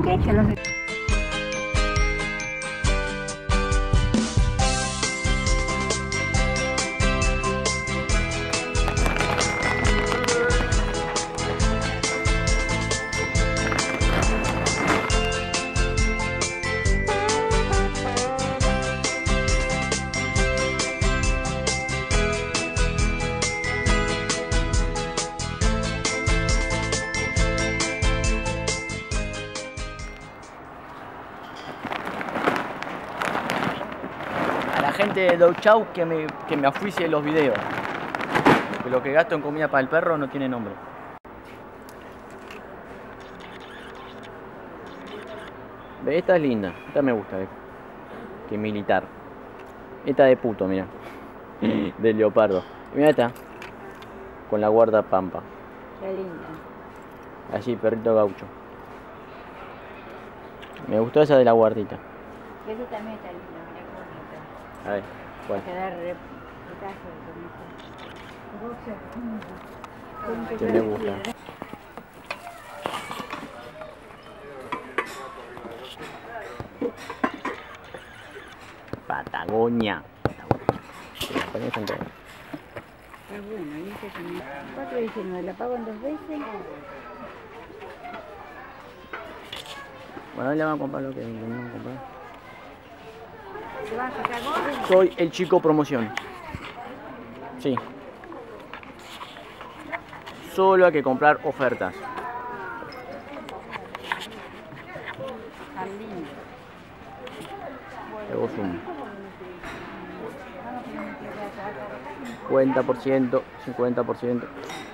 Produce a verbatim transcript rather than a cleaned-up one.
¿Qué? Que los... La gente de Dog Chow que me, que me oficie los videos. Que lo que gasto en comida para el perro no tiene nombre. Ve, esta es linda. Esta me gusta. Eh. Que militar. Esta de puto, mira. De leopardo. Mira esta. Con la guardapampa. Qué linda. Así, perrito gaucho. Me gustó esa de la guardita. Ese también está lindo, mira qué bonito. A ver, ¿cuál? Va a quedar re... bonito. Que me gusta. Patagonia. Patagonia están todas. Está bueno, y este también. cuatro diecinueve, ¿la pago en dos veces? Bueno, hoy le vamos a comprar lo que venimos a comprar. ¿Te vas a sacar vos? Soy el chico promoción. Sí. Solo hay que comprar ofertas. Tan lindo. Luego zoom. cincuenta por ciento, cincuenta por ciento.